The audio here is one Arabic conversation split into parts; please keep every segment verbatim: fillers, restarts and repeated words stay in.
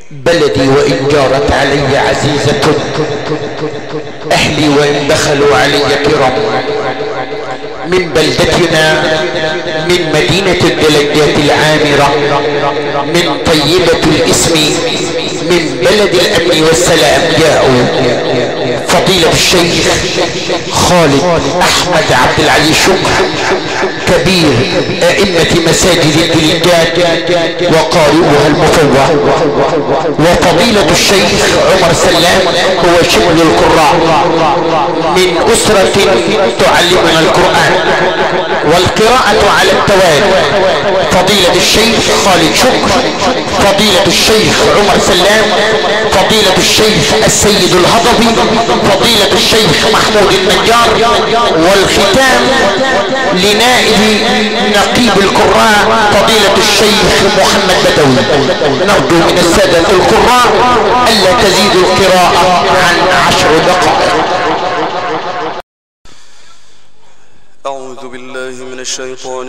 بلدي وإن جارت علي عزيزة، أهلي وإن دخلوا علي كرم، من بلدتنا من مدينة الدلجات العامرة، من طيبة الاسم، من بلد الأمن والسلام جاءوا فضيلة الشيخ خالد أحمد عبد العلي شكر كبير أئمة مساجد الدلجات وقارئها المفوه، وفضيلة الشيخ عمر سلام هو شبل القراء من أسرة تعلمنا القرآن والقراءة على التوالي. فضيلة الشيخ خالد شكر، فضيلة الشيخ عمر سلام، فضيلة الشيخ السيد الهضبي، فضيلة الشيخ محمود النجار، والختام لنائب نقيب القراء فضيلة الشيخ محمد بدوي. نرجو من السادة القراء ألا تزيدوا القراءة عن عشر دقائق. أعوذ بالله من الشيطان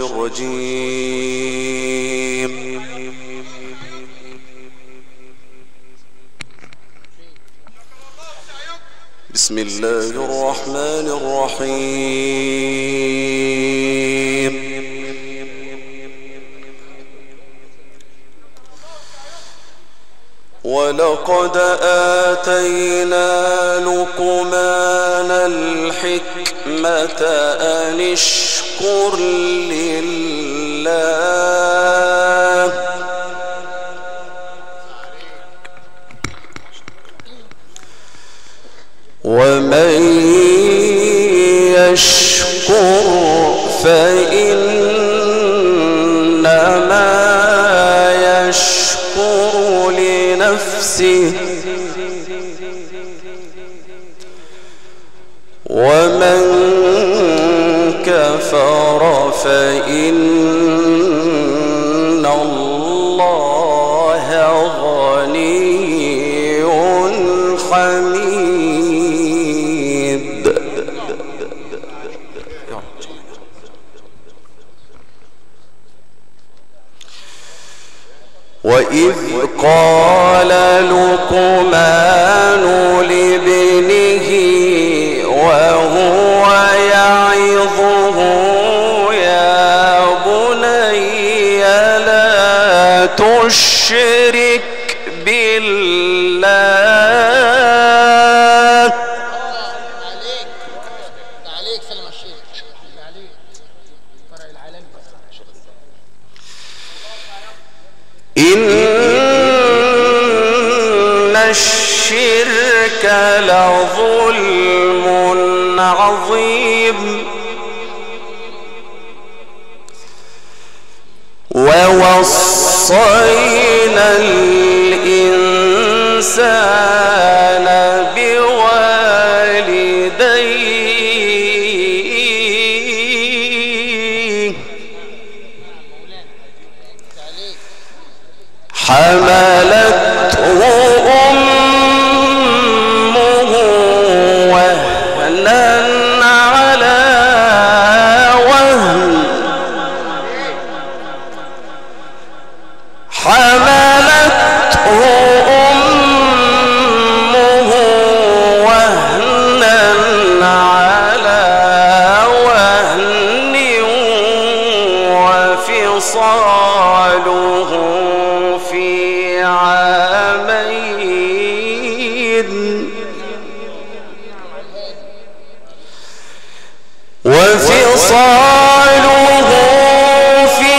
الرجيم. بسم الله الرحمن الرحيم. ولقد آتينا لقمان الحكمة أن اشكر لله ومن يشكر فإنما يشكر لنفسه ومن كفر فإن الله غني حميد. وإذ قال لقمان لابنه وهو يعظه يا بني لا تشرك بالله إن الشرك لظلم عظيم ووصينا الإنسان بوالديه حملته أمه وهنا على وهن حملته أمه وهنا على وهن وفصاله في عامين وفصاله في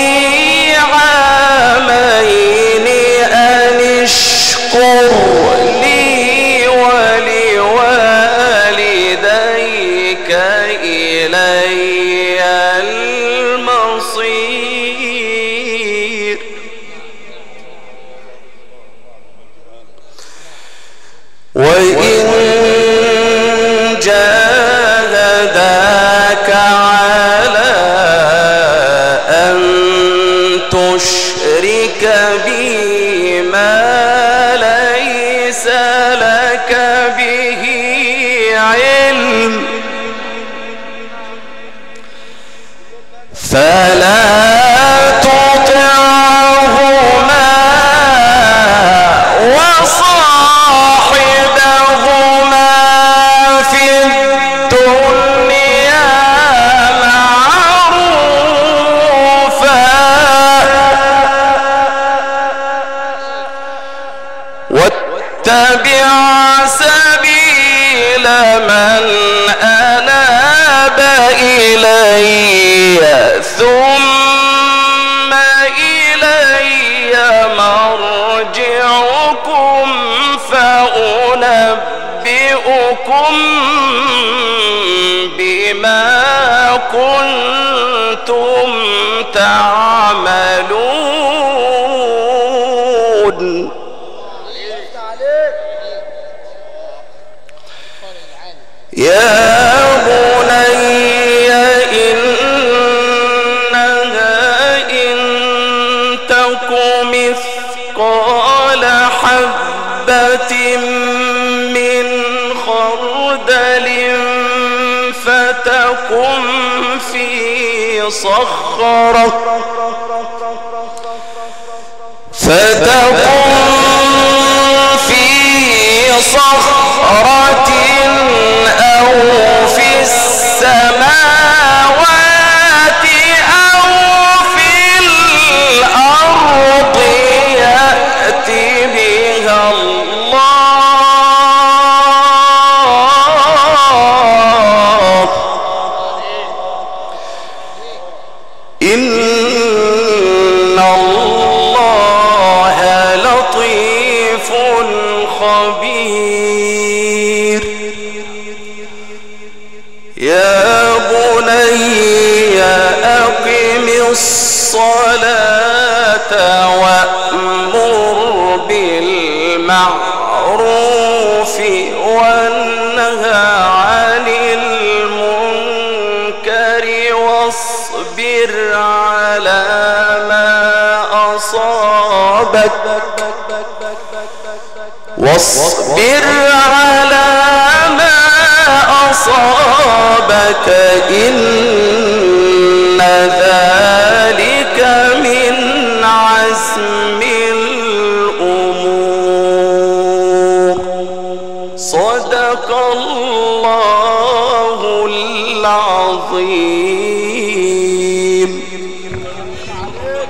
عامين أن اشكر لي ولوالديك إلي المصير. وإن جاهداك على أن تشرك بي ما ليس لك به علم فلا تطعهما واتبع سبيل من أناب إلي ثم إلي مرجعكم فأنبئكم بما كنتم تعملون. يا بني إنها إن تك مثقال حبة من خردل فتكن في صخرة فتكن في صخرة أو في السماوات أو في الأرض يأت بها الله إن الله لطيف خبير. يا بني أقم الصلاة وأمر بالمعروف وانهى عن المنكر واصبر على ما أصابك واصبر على ما أصابك إن ذلك من عزم الأمور. صدق الله العظيم.